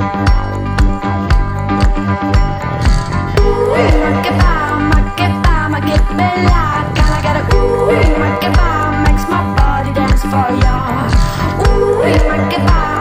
Makes my body dance for ya. Ooh, make it